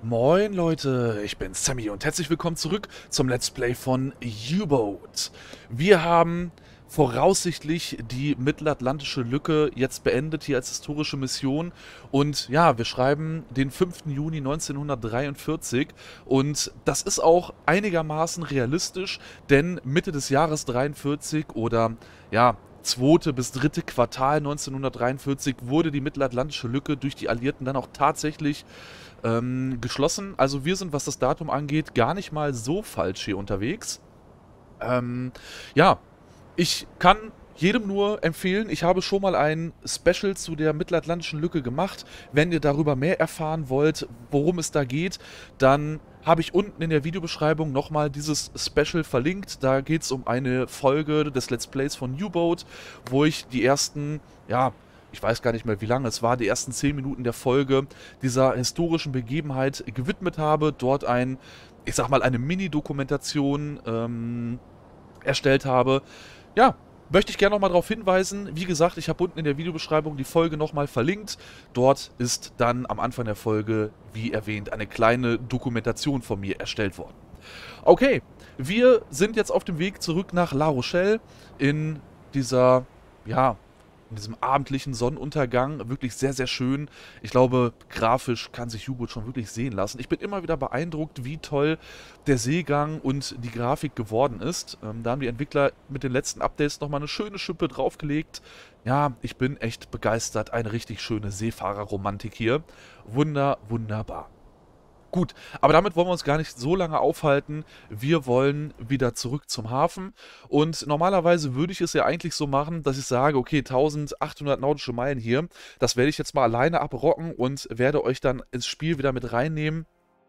Moin Leute, ich bin Sammy und herzlich willkommen zurück zum Let's Play von U-Boat. Wir haben voraussichtlich die Mittelatlantische Lücke jetzt beendet hier als historische Mission und ja, wir schreiben den 5. Juni 1943 und das ist auch einigermaßen realistisch, denn Mitte des Jahres 43 oder ja, zweite bis dritte Quartal 1943 wurde die Mittelatlantische Lücke durch die Alliierten dann auch tatsächlich geschlossen. Also wir sind, was das Datum angeht, gar nicht mal so falsch hier unterwegs. Ähm, ja, ich kann jedem nur empfehlen, ich habe schon mal ein Special zu der Mittelatlantischen Lücke gemacht. Wenn ihr darüber mehr erfahren wollt, worum es da geht, dann habe ich unten in der Videobeschreibung nochmal dieses Special verlinkt. Da geht es um eine Folge des Let's Plays von U-Boat, wo ich die ersten, ja, ich weiß gar nicht mehr wie lange es war, die ersten 10 Minuten der Folge dieser historischen Begebenheit gewidmet habe. Dort ich sag mal, eine Mini-Dokumentation erstellt habe. Ja, möchte ich gerne nochmal darauf hinweisen. Wie gesagt, ich habe unten in der Videobeschreibung die Folge nochmal verlinkt. Dort ist dann am Anfang der Folge, wie erwähnt, eine kleine Dokumentation von mir erstellt worden. Okay, wir sind jetzt auf dem Weg zurück nach La Rochelle in dieser, ja, in diesem abendlichen Sonnenuntergang. Wirklich sehr, sehr schön. Ich glaube, grafisch kann sich U-Boat schon wirklich sehen lassen. Ich bin immer wieder beeindruckt, wie toll der Seegang und die Grafik geworden ist. Da haben die Entwickler mit den letzten Updates nochmal eine schöne Schippe draufgelegt. Ja, ich bin echt begeistert. Eine richtig schöne Seefahrerromantik hier. Wunderbar. Gut, aber damit wollen wir uns gar nicht so lange aufhalten. Wir wollen wieder zurück zum Hafen. Und normalerweise würde ich es ja eigentlich so machen, dass ich sage, okay, 1800 nautische Meilen hier, das werde ich jetzt mal alleine abrocken und werde euch dann ins Spiel wieder mit reinnehmen,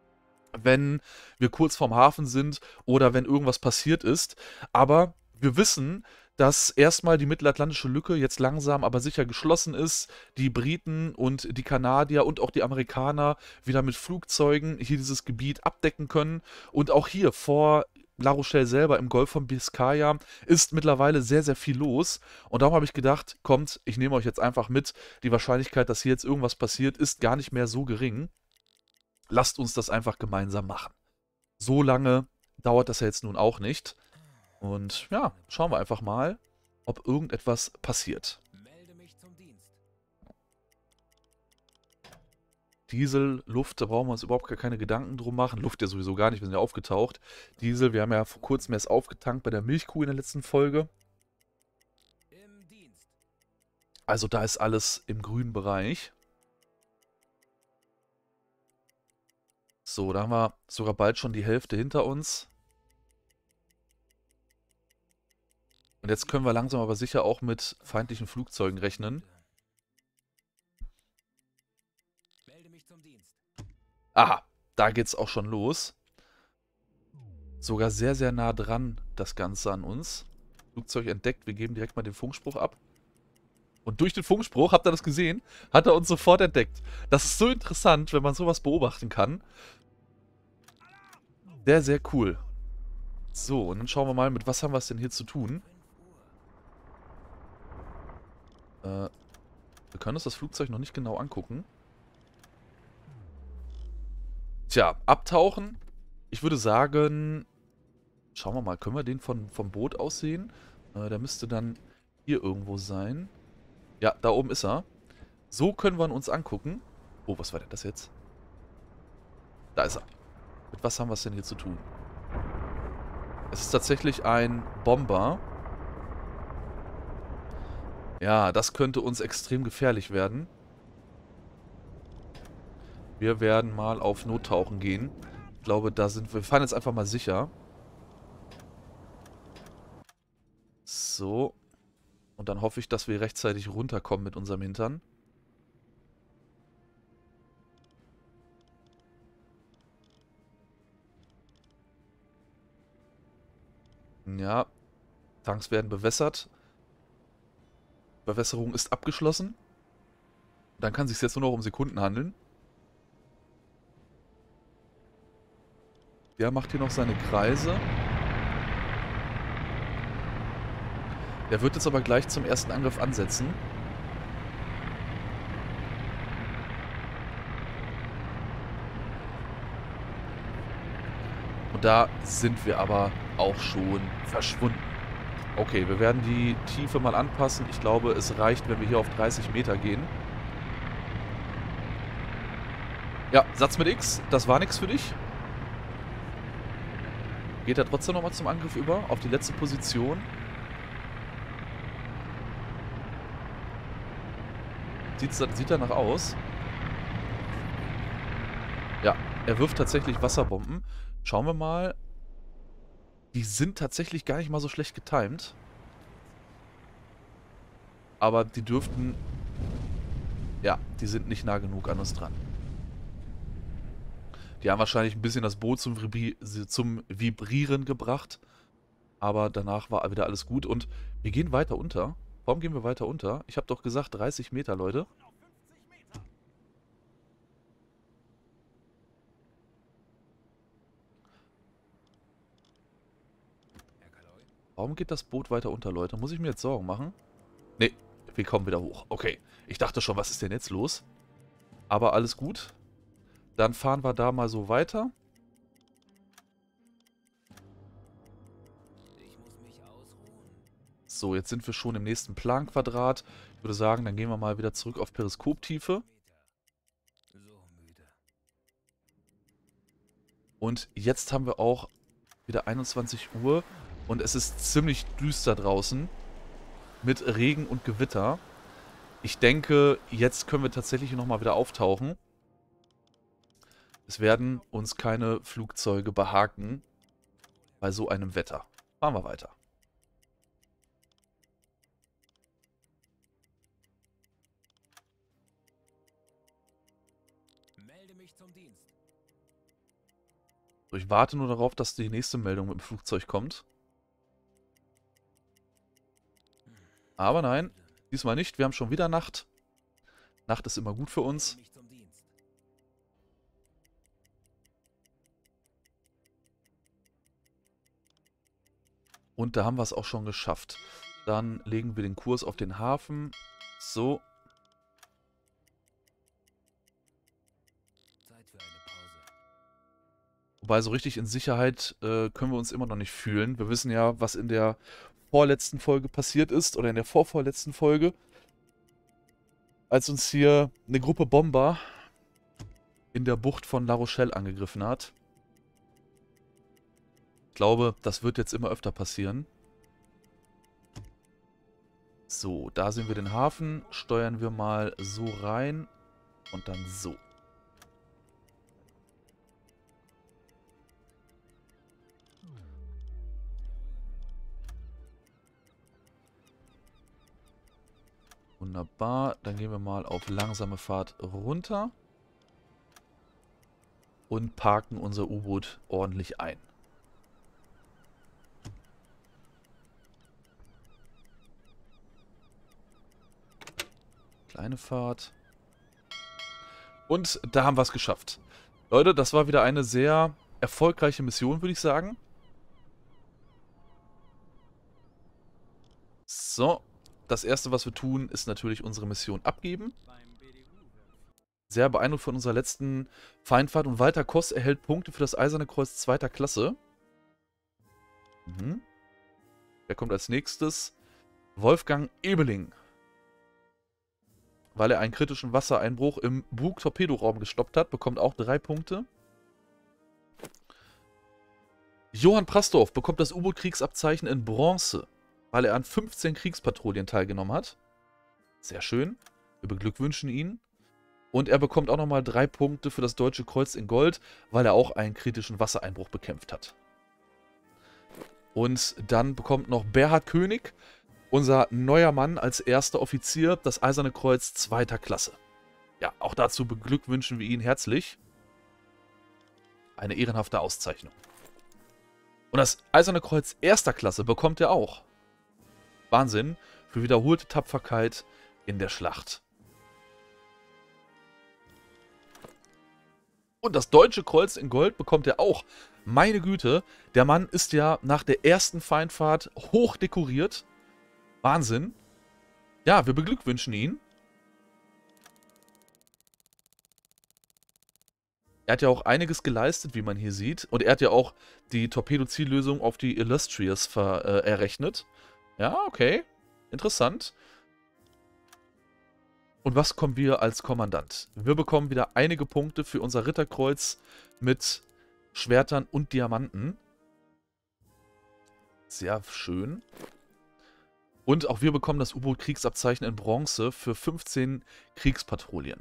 wenn wir kurz vorm Hafen sind oder wenn irgendwas passiert ist. Aber wir wissen, dass erstmal die Mittelatlantische Lücke jetzt langsam aber sicher geschlossen ist, die Briten und die Kanadier und auch die Amerikaner wieder mit Flugzeugen hier dieses Gebiet abdecken können. Und auch hier vor La Rochelle selber im Golf von Biscaya ist mittlerweile sehr, sehr viel los. Und darum habe ich gedacht, kommt, ich nehme euch jetzt einfach mit. Die Wahrscheinlichkeit, dass hier jetzt irgendwas passiert, ist gar nicht mehr so gering. Lasst uns das einfach gemeinsam machen. So lange dauert das ja jetzt nun auch nicht. Und ja, schauen wir einfach mal, ob irgendetwas passiert. Diesel, Luft, da brauchen wir uns überhaupt gar keine Gedanken drum machen. Luft ja sowieso gar nicht, wir sind ja aufgetaucht. Diesel, wir haben ja vor kurzem erst aufgetankt bei der Milchkuh in der letzten Folge. Also da ist alles im grünen Bereich. So, da haben wir sogar bald schon die Hälfte hinter uns. Und jetzt können wir langsam aber sicher auch mit feindlichen Flugzeugen rechnen. Aha, da geht's auch schon los. Sogar sehr, sehr nah dran das Ganze an uns. Flugzeug entdeckt, wir geben direkt mal den Funkspruch ab. Und durch den Funkspruch, habt ihr das gesehen, hat er uns sofort entdeckt. Das ist so interessant, wenn man sowas beobachten kann. Sehr, sehr cool. So, und dann schauen wir mal, mit was haben wir es denn hier zu tun. Wir können uns das Flugzeug noch nicht genau angucken. Tja, abtauchen. Ich würde sagen, schauen wir mal, können wir den vom Boot aus sehen? Der müsste dann hier irgendwo sein. Ja, da oben ist er. So können wir ihn uns angucken. Oh, was war denn das jetzt? Da ist er. Mit was haben wir es denn hier zu tun? Es ist tatsächlich ein Bomber. Ja, das könnte uns extrem gefährlich werden. Wir werden mal auf Nottauchen gehen. Ich glaube, da sind wir. Wir fahren jetzt einfach mal sicher. So. Und dann hoffe ich, dass wir rechtzeitig runterkommen mit unserem Hintern. Ja, Tanks werden bewässert. Bewässerung ist abgeschlossen. Dann kann es sich jetzt nur noch um Sekunden handeln. Der macht hier noch seine Kreise. Der wird jetzt aber gleich zum ersten Angriff ansetzen. da sind wir aber auch schon verschwunden. Okay, wir werden die Tiefe mal anpassen. Ich glaube, es reicht, wenn wir hier auf 30 Meter gehen. Ja, Satz mit X, das war nichts für dich. Geht er trotzdem nochmal zum Angriff über, auf die letzte Position. Sieht danach aus. Ja, er wirft tatsächlich Wasserbomben. Schauen wir mal. Die sind tatsächlich gar nicht mal so schlecht getimed. Aber die dürften... Ja, die sind nicht nah genug an uns dran. Die haben wahrscheinlich ein bisschen das Boot zum Vibrieren gebracht. Aber danach war wieder alles gut. Und wir gehen weiter unter. Warum gehen wir weiter unter? Ich habe doch gesagt 30 Meter, Leute. Warum geht das Boot weiter unter, Leute? Muss ich mir jetzt Sorgen machen? Nee, wir kommen wieder hoch. Okay. Ich dachte schon, was ist denn jetzt los? Aber alles gut. Dann fahren wir da mal so weiter. So, jetzt sind wir schon im nächsten Planquadrat. Ich würde sagen, dann gehen wir mal wieder zurück auf Periskoptiefe. Und jetzt haben wir auch wieder 21 Uhr. Und es ist ziemlich düster draußen. Mit Regen und Gewitter. Ich denke, jetzt können wir tatsächlich nochmal wieder auftauchen. Es werden uns keine Flugzeuge behaken bei so einem Wetter. Fahren wir weiter. Melde mich zum Dienst. So, ich warte nur darauf, dass die nächste Meldung mit dem Flugzeug kommt. Aber nein, diesmal nicht. Wir haben schon wieder Nacht. Nacht ist immer gut für uns. Und da haben wir es auch schon geschafft. Dann legen wir den Kurs auf den Hafen. So. Zeit für eine Pause. Wobei so richtig in Sicherheit können wir uns immer noch nicht fühlen. Wir wissen ja, was in der vorletzten Folge passiert ist. Oder in der vorvorletzten Folge. Als uns hier eine Gruppe Bomber in der Bucht von La Rochelle angegriffen hat. Ich glaube, das wird jetzt immer öfter passieren. So, da sehen wir den Hafen. Steuern wir mal so rein. Und dann so. Wunderbar. Dann gehen wir mal auf langsame Fahrt runter. Und parken unser U-Boot ordentlich ein. Kleine Fahrt. Und da haben wir es geschafft. Leute, das war wieder eine sehr erfolgreiche Mission, würde ich sagen. So. Das erste, was wir tun, ist natürlich unsere Mission abgeben. Sehr beeindruckt von unserer letzten Feindfahrt. Und Walter Koss erhält Punkte für das Eiserne Kreuz 2. Klasse. Wer kommt als nächstes? Wolfgang Ebeling. Weil er einen kritischen Wassereinbruch im Bug-Torpedoraum gestoppt hat, bekommt auch 3 Punkte. Johann Prastorff bekommt das U-Boot-Kriegsabzeichen in Bronze, weil er an 15 Kriegspatrouillen teilgenommen hat. Sehr schön. Wir beglückwünschen ihn. Und er bekommt auch nochmal 3 Punkte für das Deutsche Kreuz in Gold, weil er auch einen kritischen Wassereinbruch bekämpft hat. Und dann bekommt noch Berhard König, unser neuer Mann als erster Offizier, das Eiserne Kreuz 2. Klasse. Ja, auch dazu beglückwünschen wir ihn herzlich. Eine ehrenhafte Auszeichnung. Und das Eiserne Kreuz 1. Klasse bekommt er auch. Wahnsinn, für wiederholte Tapferkeit in der Schlacht. Und das Deutsche Kreuz in Gold bekommt er auch. Meine Güte, der Mann ist ja nach der ersten Feindfahrt hoch dekoriert. Wahnsinn. Ja, wir beglückwünschen ihn. Er hat ja auch einiges geleistet, wie man hier sieht. Und er hat ja auch die Torpedoziellösung auf die Illustrious errechnet. Ja, okay. Interessant. Und was kommen wir als Kommandant? Wir bekommen wieder einige Punkte für unser Ritterkreuz mit Schwertern und Diamanten. Sehr schön. Und auch wir bekommen das U-Boot-Kriegsabzeichen in Bronze für 15 Kriegspatrouillen.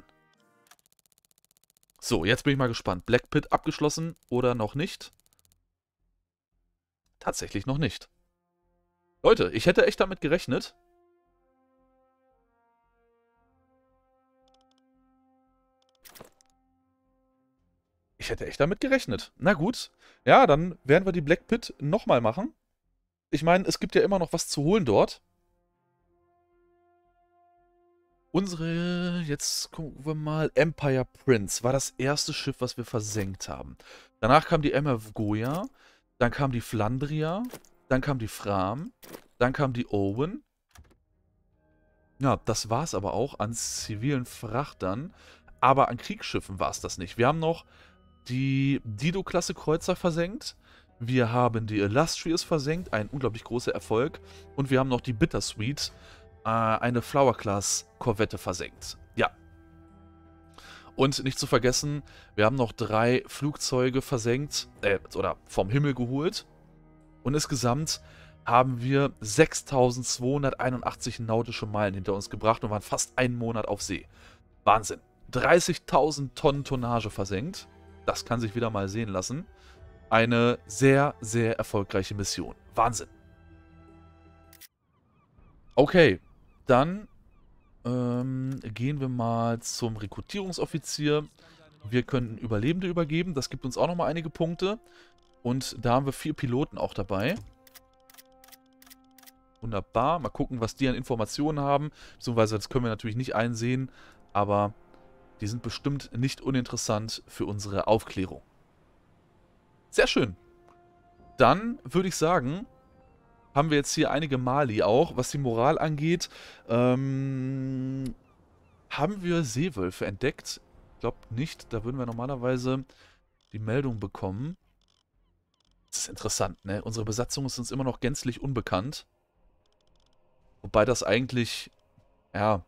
So, jetzt bin ich mal gespannt. Black Pit abgeschlossen oder noch nicht? Tatsächlich noch nicht. Leute, ich hätte echt damit gerechnet. Ich hätte echt damit gerechnet. Na gut. Ja, dann werden wir die Black Pit nochmal machen. Ich meine, es gibt ja immer noch was zu holen dort. Jetzt gucken wir mal, Empire Prince war das erste Schiff, was wir versenkt haben. Danach kam die MF Goya, dann kam die Flandria, dann kam die Fram, dann kam die Owen. Ja, das war es aber auch an zivilen Frachtern, aber an Kriegsschiffen war es das nicht. Wir haben noch die Dido-Klasse Kreuzer versenkt, wir haben die Illustrious versenkt, ein unglaublich großer Erfolg, und wir haben noch die Bittersweet, eine Flower-Class-Korvette versenkt. Ja. Und nicht zu vergessen, wir haben noch 3 Flugzeuge versenkt, oder vom Himmel geholt. Und insgesamt haben wir 6.281 nautische Meilen hinter uns gebracht und waren fast einen Monat auf See. Wahnsinn. 30.000 Tonnen Tonnage versenkt. Das kann sich wieder mal sehen lassen. Eine sehr, sehr erfolgreiche Mission. Wahnsinn. Okay. Dann gehen wir mal zum Rekrutierungsoffizier. Wir können Überlebende übergeben. Das gibt uns auch nochmal einige Punkte. Und da haben wir 4 Piloten auch dabei. Wunderbar. Mal gucken, was die an Informationen haben. Beziehungsweise das können wir natürlich nicht einsehen. Aber die sind bestimmt nicht uninteressant für unsere Aufklärung. Sehr schön. Dann würde ich sagen, haben wir jetzt hier einige Mali auch. Was die Moral angeht, haben wir Seewölfe entdeckt? Ich glaube nicht. Da würden wir normalerweise die Meldung bekommen. Das ist interessant, ne? Unsere Besatzung ist uns immer noch gänzlich unbekannt. Wobei das eigentlich, ja,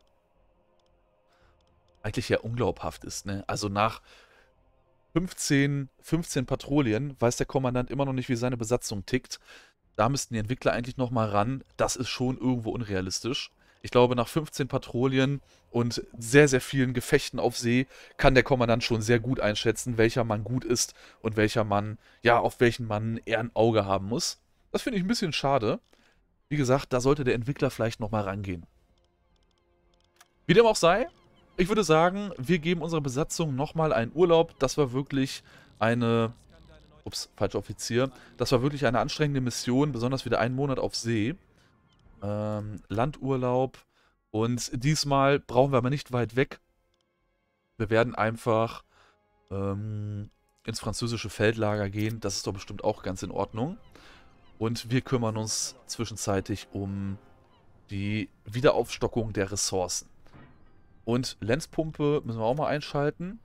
unglaubhaft ist, ne? Also nach 15 Patrouillen weiß der Kommandant immer noch nicht, wie seine Besatzung tickt. Da müssten die Entwickler eigentlich nochmal ran. Das ist schon irgendwo unrealistisch. Ich glaube, nach 15 Patrouillen und sehr, sehr vielen Gefechten auf See kann der Kommandant schon sehr gut einschätzen, welcher Mann gut ist und welcher Mann, ja, auf welchen Mann er ein Auge haben muss. Das finde ich ein bisschen schade. Wie gesagt, da sollte der Entwickler vielleicht nochmal rangehen. Wie dem auch sei, ich würde sagen, wir geben unserer Besatzung nochmal einen Urlaub. Das war wirklich eine... Ups, falscher Offizier. Das war wirklich eine anstrengende Mission, besonders wieder einen Monat auf See. Landurlaub. Und diesmal brauchen wir aber nicht weit weg. Wir werden einfach ins französische Feldlager gehen. Das ist doch bestimmt auch ganz in Ordnung. Und wir kümmern uns zwischenzeitlich um die Wiederaufstockung der Ressourcen. Und Lenzpumpe müssen wir auch mal einschalten.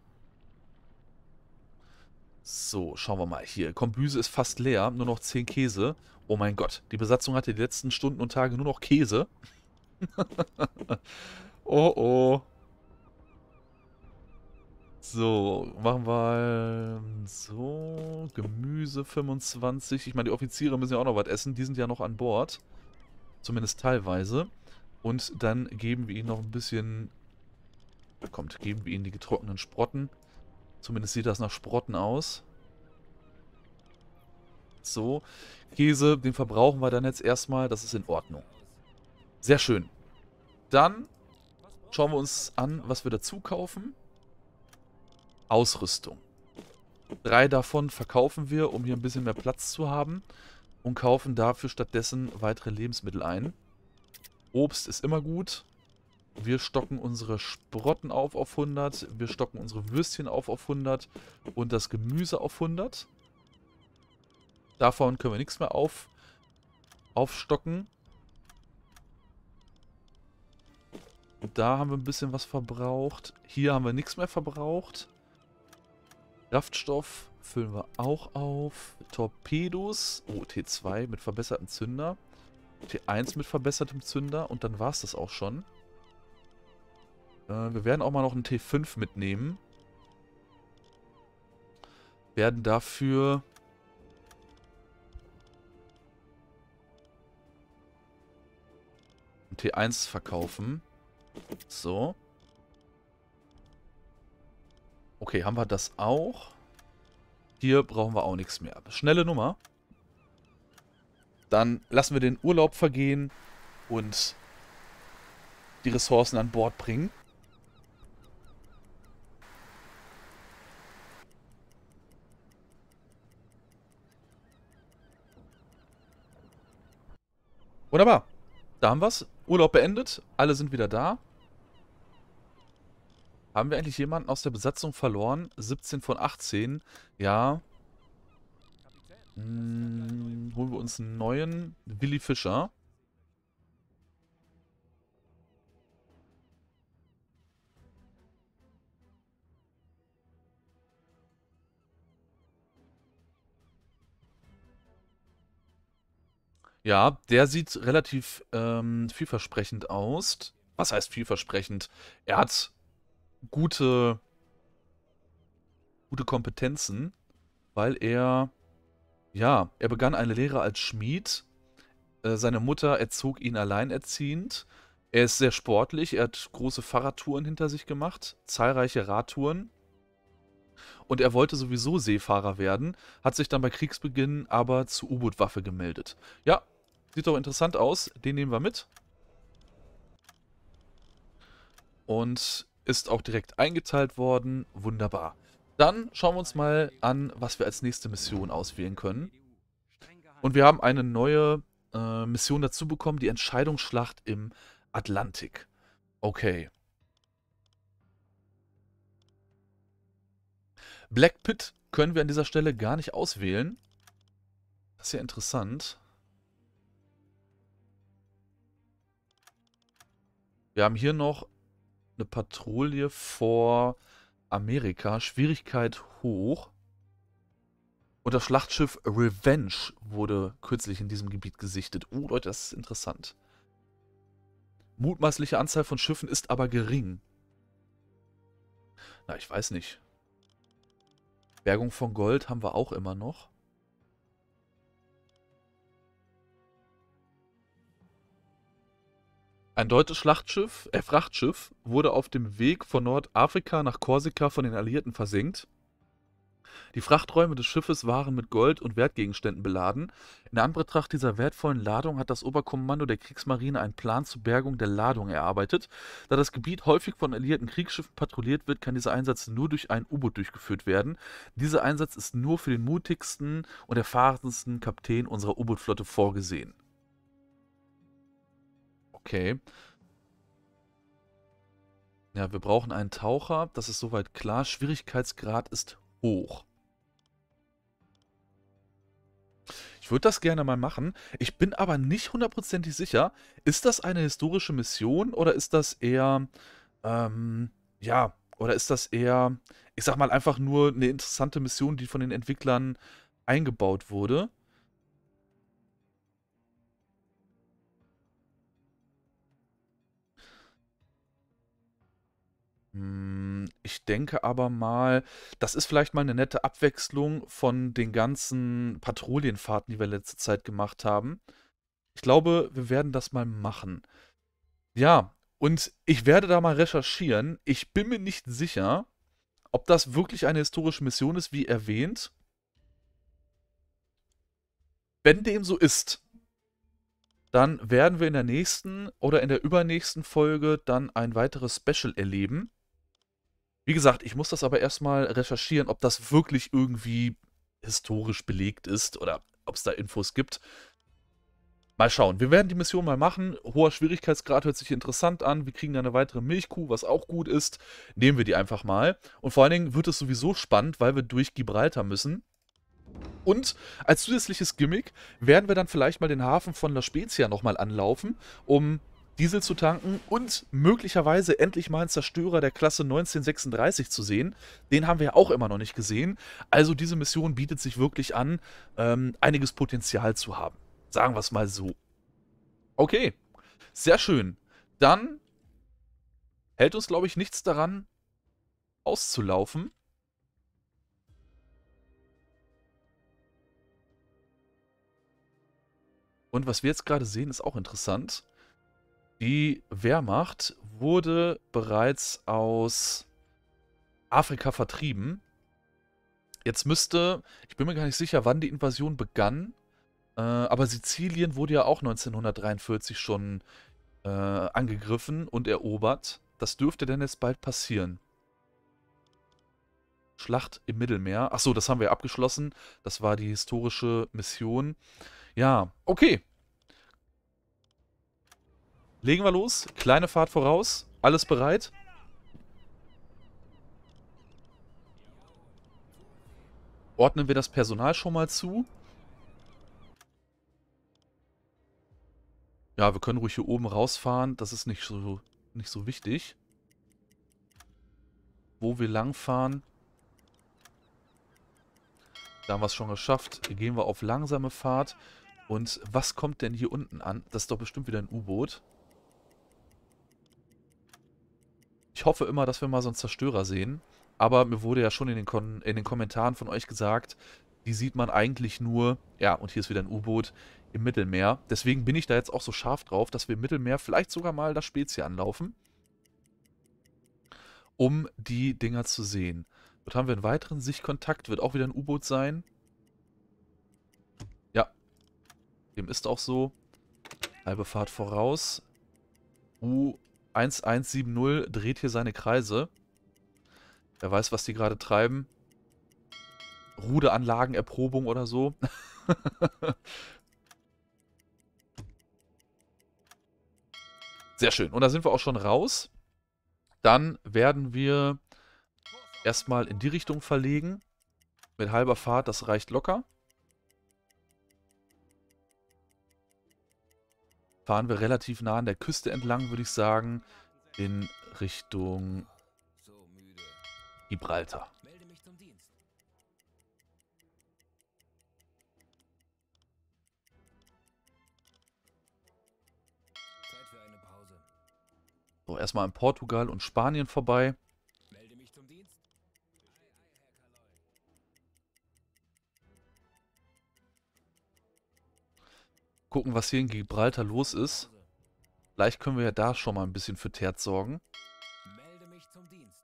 So, schauen wir mal hier. Kombüse ist fast leer, nur noch 10 Käse. Oh mein Gott, die Besatzung hatte die letzten Stunden und Tage nur noch Käse. Oh oh. So, machen wir so, Gemüse 25. Ich meine, die Offiziere müssen ja auch noch was essen. Die sind ja noch an Bord. Zumindest teilweise. Und dann geben wir ihnen noch ein bisschen... geben wir ihnen die getrockneten Sprotten. Zumindest sieht das nach Sprotten aus. So, Käse, den verbrauchen wir dann jetzt erstmal. Das ist in Ordnung. Sehr schön. Dann schauen wir uns an, was wir dazu kaufen. Ausrüstung. 3 davon verkaufen wir, um hier ein bisschen mehr Platz zu haben. Und kaufen dafür stattdessen weitere Lebensmittel ein. Obst ist immer gut. Wir stocken unsere Sprotten auf 100. Wir stocken unsere Würstchen auf 100. Und das Gemüse auf 100. Davon können wir nichts mehr aufstocken. Und da haben wir ein bisschen was verbraucht. Hier haben wir nichts mehr verbraucht. Kraftstoff füllen wir auch auf. Torpedos. Oh, T2 mit verbessertem Zünder. T1 mit verbessertem Zünder. Und dann war es das auch schon. Wir werden auch mal noch einen T5 mitnehmen. Werden dafür ein T1 verkaufen. So. Okay, haben wir das auch? Hier brauchen wir auch nichts mehr. Schnelle Nummer. Dann lassen wir den Urlaub vergehen und die Ressourcen an Bord bringen. Wunderbar. Da haben wir es. Urlaub beendet. Alle sind wieder da. Haben wir eigentlich jemanden aus der Besatzung verloren? 17 von 18. Ja. Holen wir uns einen neuen. Willi Fischer. Ja, der sieht relativ vielversprechend aus. Was heißt vielversprechend? Er hat gute Kompetenzen, weil er, ja, er begann eine Lehre als Schmied. Seine Mutter erzog ihn alleinerziehend. Er ist sehr sportlich, er hat große Fahrradtouren hinter sich gemacht, zahlreiche Radtouren. Und er wollte sowieso Seefahrer werden, hat sich dann bei Kriegsbeginn aber zur U-Boot-Waffe gemeldet. Ja, sieht doch interessant aus, den nehmen wir mit. Und ist auch direkt eingeteilt worden, wunderbar. Dann schauen wir uns mal an, was wir als nächste Mission auswählen können. Und wir haben eine neue Mission dazu bekommen, die Entscheidungsschlacht im Atlantik. Okay. Black Pit können wir an dieser Stelle gar nicht auswählen. Das ist ja interessant. Wir haben hier noch eine Patrouille vor Amerika. Schwierigkeit hoch. Und das Schlachtschiff Revenge wurde kürzlich in diesem Gebiet gesichtet. Oh, Leute, das ist interessant. Mutmaßliche Anzahl von Schiffen ist aber gering. Na, ich weiß nicht. Bergung von Gold haben wir auch immer noch. Ein deutsches Frachtschiff wurde auf dem Weg von Nordafrika nach Korsika von den Alliierten versenkt. Die Frachträume des Schiffes waren mit Gold und Wertgegenständen beladen. In Anbetracht dieser wertvollen Ladung hat das Oberkommando der Kriegsmarine einen Plan zur Bergung der Ladung erarbeitet. Da das Gebiet häufig von alliierten Kriegsschiffen patrouilliert wird, kann dieser Einsatz nur durch ein U-Boot durchgeführt werden. Dieser Einsatz ist nur für den mutigsten und erfahrensten Kapitän unserer U-Boot-Flotte vorgesehen. Okay. Ja, wir brauchen einen Taucher, das ist soweit klar. Schwierigkeitsgrad ist hoch. Ich würde das gerne mal machen. Ich bin aber nicht hundertprozentig sicher. Ist das eine historische Mission oder ist das eher, ja, oder ist das eher, ich sag mal, einfach nur eine interessante Mission, die von den Entwicklern eingebaut wurde? Ich denke aber mal, das ist vielleicht mal eine nette Abwechslung von den ganzen Patrouillenfahrten, die wir letzte Zeit gemacht haben. Ich glaube, wir werden das mal machen. Ja, und ich werde da mal recherchieren. Ich bin mir nicht sicher, ob das wirklich eine historische Mission ist, wie erwähnt. Wenn dem so ist, dann werden wir in der nächsten oder in der übernächsten Folge dann ein weiteres Special erleben. Wie gesagt, ich muss das aber erstmal recherchieren, ob das wirklich irgendwie historisch belegt ist oder ob es da Infos gibt. Mal schauen. Wir werden die Mission mal machen. Hoher Schwierigkeitsgrad hört sich interessant an. Wir kriegen da eine weitere Milchkuh, was auch gut ist. Nehmen wir die einfach mal. Und vor allen Dingen wird es sowieso spannend, weil wir durch Gibraltar müssen. Und als zusätzliches Gimmick werden wir dann vielleicht mal den Hafen von La Spezia nochmal anlaufen, um Diesel zu tanken und möglicherweise endlich mal einen Zerstörer der Klasse 1936 zu sehen. Den haben wir ja auch immer noch nicht gesehen. Also diese Mission bietet sich wirklich an, einiges Potenzial zu haben. Sagen wir es mal so. Okay, sehr schön. Dann hält uns, glaube ich, nichts daran, auszulaufen. Und was wir jetzt gerade sehen, ist auch interessant. Die Wehrmacht wurde bereits aus Afrika vertrieben. Jetzt müsste, ich bin mir gar nicht sicher, wann die Invasion begann, aber Sizilien wurde ja auch 1943 schon angegriffen und erobert. Das dürfte denn jetzt bald passieren. Schlacht im Mittelmeer. Achso, das haben wir abgeschlossen. Das war die historische Mission. Ja, okay. Legen wir los. Kleine Fahrt voraus. Alles bereit? Ordnen wir das Personal schon mal zu. Ja, wir können ruhig hier oben rausfahren. Das ist nicht so wichtig. Wo wir langfahren. Da haben wir es schon geschafft. Gehen wir auf langsame Fahrt. Und was kommt denn hier unten an? Das ist doch bestimmt wieder ein U-Boot. Ich hoffe immer, dass wir mal so einen Zerstörer sehen. Aber mir wurde ja schon in den Kommentaren von euch gesagt, die sieht man eigentlich nur, ja, und hier ist wieder ein U-Boot, im Mittelmeer. Deswegen bin ich da jetzt auch so scharf drauf, dass wir im Mittelmeer vielleicht sogar mal das Spezi anlaufen, um die Dinger zu sehen. Dort haben wir einen weiteren Sichtkontakt, wird auch wieder ein U-Boot sein. Ja, dem ist auch so. Halbe Fahrt voraus. U1170 dreht hier seine Kreise. Wer weiß, was die gerade treiben. Ruderanlagenerprobung oder so. Sehr schön. Und da sind wir auch schon raus. Dann werden wir erstmal in die Richtung verlegen. Mit halber Fahrt, das reicht locker. Fahren wir relativ nah an der Küste entlang, würde ich sagen. In Richtung Gibraltar. Melde mich zum Dienst. Zeit für eine Pause. So, erstmal in Portugal und Spanien vorbei. Melde mich zum Dienst. Gucken, was hier in Gibraltar los ist. Pause. Vielleicht können wir ja da schon mal ein bisschen für Terz sorgen. Melde mich zum Dienst.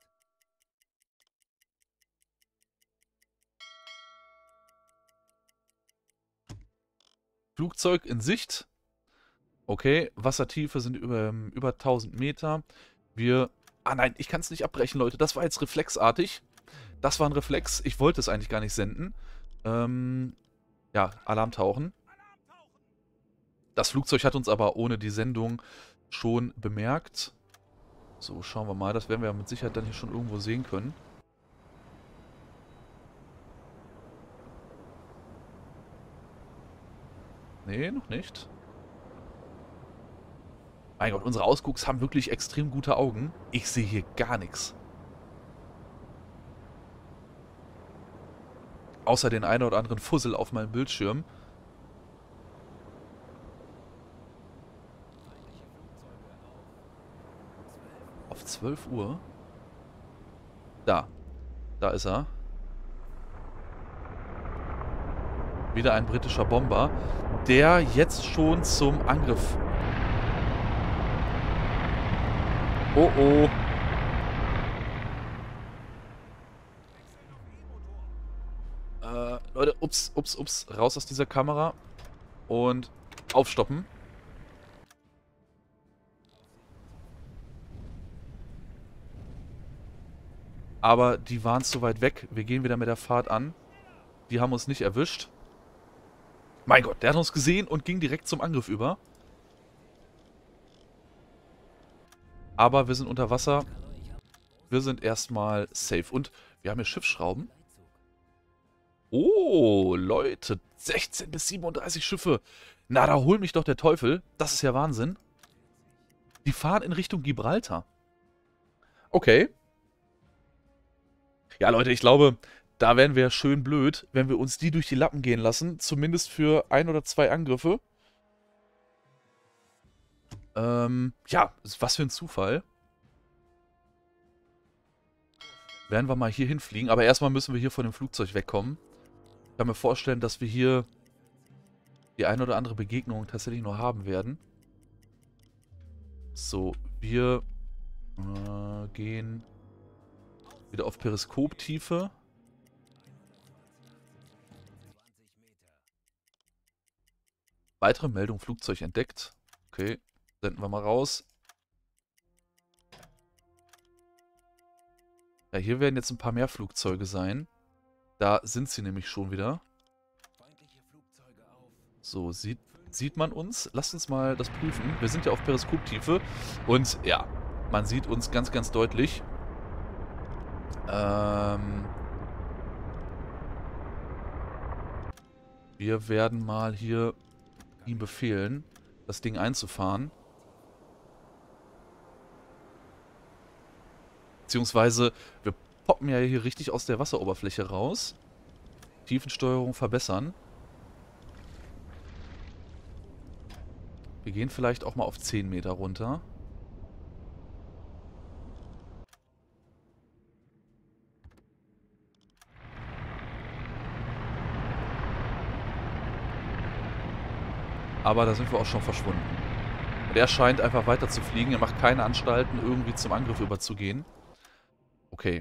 Flugzeug in Sicht. Okay, Wassertiefe sind über 1000 Meter. Wir... Ah nein, ich kann es nicht abbrechen, Leute. Das war jetzt reflexartig. Das war ein Reflex. Ich wollte es eigentlich gar nicht senden. Ja, Alarm tauchen. Das Flugzeug hat uns aber ohne die Sendung schon bemerkt. So, schauen wir mal. Das werden wir mit Sicherheit dann hier schon irgendwo sehen können. Nee, noch nicht. Mein Gott, unsere Ausgucks haben wirklich extrem gute Augen. Ich sehe hier gar nichts. Außer den einen oder anderen Fussel auf meinem Bildschirm. Auf 12 Uhr? Da. Da ist er. Wieder ein britischer Bomber, der jetzt schon zum Angriff... Oh oh. Leute, ups, ups, ups. Raus aus dieser Kamera. Und aufstoppen. Aber die waren zu weit weg. Wir gehen wieder mit der Fahrt an. Die haben uns nicht erwischt. Mein Gott, der hat uns gesehen und ging direkt zum Angriff über. Aber wir sind unter Wasser. Wir sind erstmal safe. Und wir haben hier Schiffsschrauben. Oh, Leute. 16 bis 37 Schiffe. Na, da hol mich doch der Teufel. Das ist ja Wahnsinn. Die fahren in Richtung Gibraltar. Okay. Ja, Leute, ich glaube, da wären wir schön blöd, wenn wir uns die durch die Lappen gehen lassen. Zumindest für 1 oder 2 Angriffe. Ja, was für ein Zufall. Werden wir mal hier hinfliegen. Aber erstmal müssen wir hier von dem Flugzeug wegkommen. Ich kann mir vorstellen, dass wir hier die eine oder andere Begegnung tatsächlich noch haben werden. So, wir gehen wieder auf Periskoptiefe. Weitere Meldung, Flugzeug entdeckt. Okay, senden wir mal raus. Ja, hier werden jetzt ein paar mehr Flugzeuge sein. Da sind sie nämlich schon wieder. So, sieht man uns? Lasst uns mal das prüfen. Wir sind ja auf Periskoptiefe. Und ja, man sieht uns ganz, ganz deutlich. Wir werden mal hier ihm befehlen, das Ding einzufahren. Beziehungsweise, wir poppen ja hier richtig aus der Wasseroberfläche raus. Tiefensteuerung verbessern. Wir gehen vielleicht auch mal auf 10 Meter runter. Aber da sind wir auch schon verschwunden. Und er scheint einfach weiter zu fliegen. Er macht keine Anstalten, irgendwie zum Angriff überzugehen. Okay.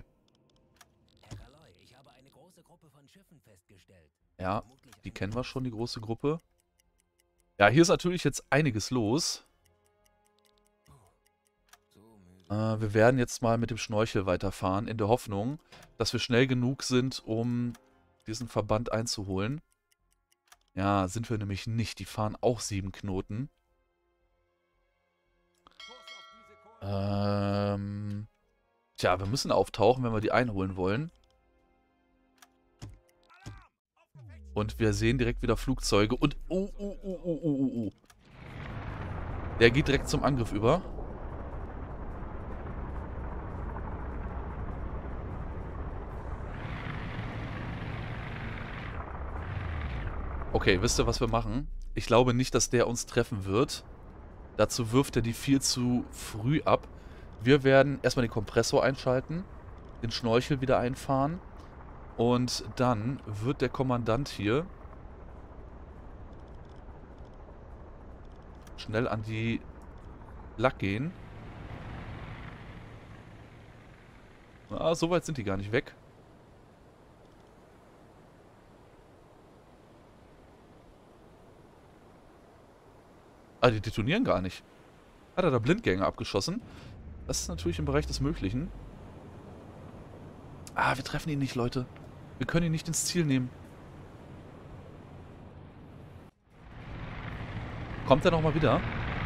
Ja, die kennen wir schon, die große Gruppe. Ja, hier ist natürlich jetzt einiges los. Wir werden jetzt mal mit dem Schnorchel weiterfahren, in der Hoffnung, dass wir schnell genug sind, um diesen Verband einzuholen. Ja, sind wir nämlich nicht. Die fahren auch 7 Knoten. Tja, wir müssen auftauchen, wenn wir die einholen wollen. Und wir sehen direkt wieder Flugzeuge. Und... Der geht direkt zum Angriff über. Okay, wisst ihr, was wir machen? Ich glaube nicht, dass der uns treffen wird. Dazu wirft er die viel zu früh ab. Wir werden erstmal den Kompressor einschalten, den Schnorchel wieder einfahren und dann wird der Kommandant hier schnell an die Lack gehen. Ah, so weit sind die gar nicht weg. Ah, die detonieren gar nicht. Hat er da Blindgänger abgeschossen? Das ist natürlich im Bereich des Möglichen. Ah, wir treffen ihn nicht, Leute. Wir können ihn nicht ins Ziel nehmen. Kommt er nochmal wieder?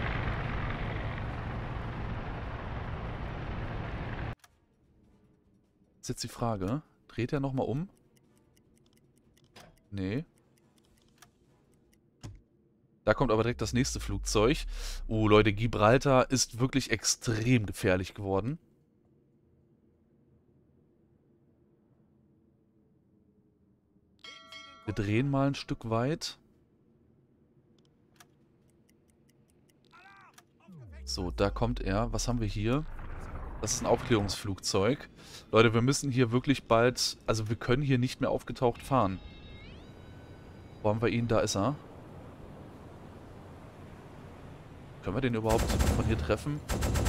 Das ist jetzt die Frage. Dreht er nochmal um? Nee. Da kommt aber direkt das nächste Flugzeug. Oh, Leute, Gibraltar ist wirklich extrem gefährlich geworden. Wir drehen mal ein Stück weit. So, da kommt er. Was haben wir hier? Das ist ein Aufklärungsflugzeug. Leute, wir müssen hier wirklich bald... Also wir können hier nicht mehr aufgetaucht fahren. Wo haben wir ihn? Da ist er. Können wir den überhaupt von hier treffen?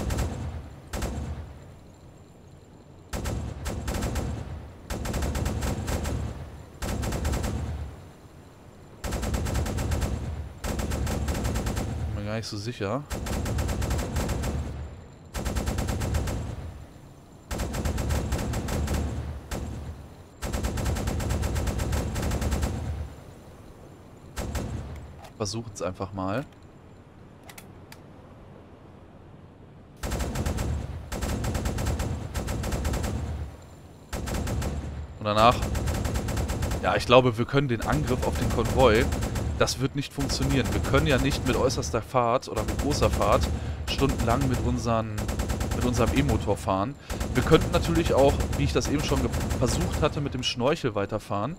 Bin mir gar nicht so sicher. Versuchen es einfach mal. Und danach... Ja, ich glaube, wir können den Angriff auf den Konvoi... Das wird nicht funktionieren. Wir können ja nicht mit äußerster Fahrt oder mit großer Fahrt stundenlang mit unserem E-Motor fahren. Wir könnten natürlich auch, wie ich das eben schon versucht hatte, mit dem Schnorchel weiterfahren.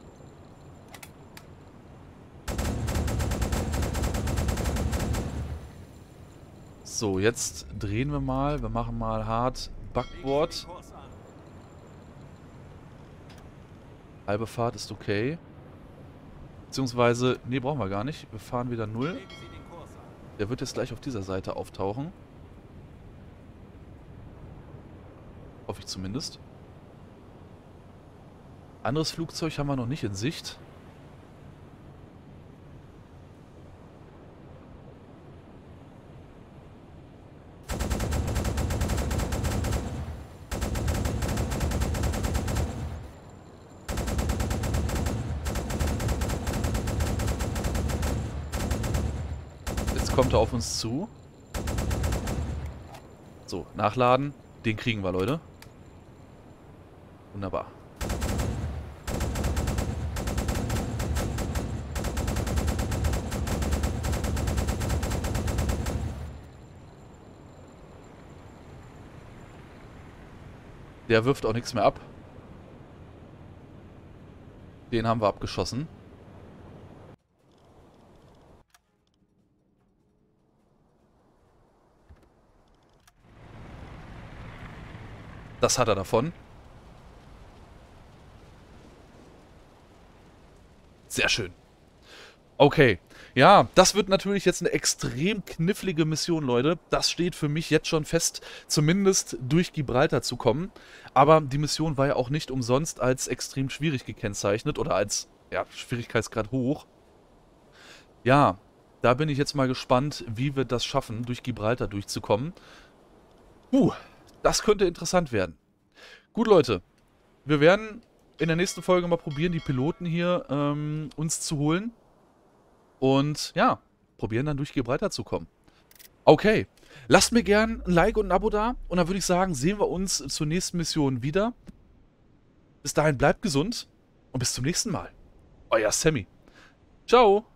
So, jetzt drehen wir mal. Wir machen mal hart Backboard. Halbe Fahrt ist okay. Beziehungsweise, nee, brauchen wir gar nicht. Wir fahren wieder 0. Der wird jetzt gleich auf dieser Seite auftauchen. Hoffe ich zumindest. Anderes Flugzeug haben wir noch nicht in Sicht. Jetzt kommt er auf uns zu. So, nachladen. Den kriegen wir, Leute. Wunderbar. Der wirft auch nichts mehr ab. Den haben wir abgeschossen. Das hat er davon. Sehr schön. Okay. Ja, das wird natürlich jetzt eine extrem knifflige Mission, Leute. Das steht für mich jetzt schon fest, zumindest durch Gibraltar zu kommen. Aber die Mission war ja auch nicht umsonst als extrem schwierig gekennzeichnet oder als, ja, Schwierigkeitsgrad hoch. Ja, da bin ich jetzt mal gespannt, wie wir das schaffen, durch Gibraltar durchzukommen. Das könnte interessant werden. Gut, Leute. Wir werden in der nächsten Folge mal probieren, die Piloten hier uns zu holen. Und ja, probieren dann durch Gibraltar zu kommen. Okay, lasst mir gern ein Like und ein Abo da. Und dann würde ich sagen, sehen wir uns zur nächsten Mission wieder. Bis dahin bleibt gesund und bis zum nächsten Mal. Euer Sammy. Ciao.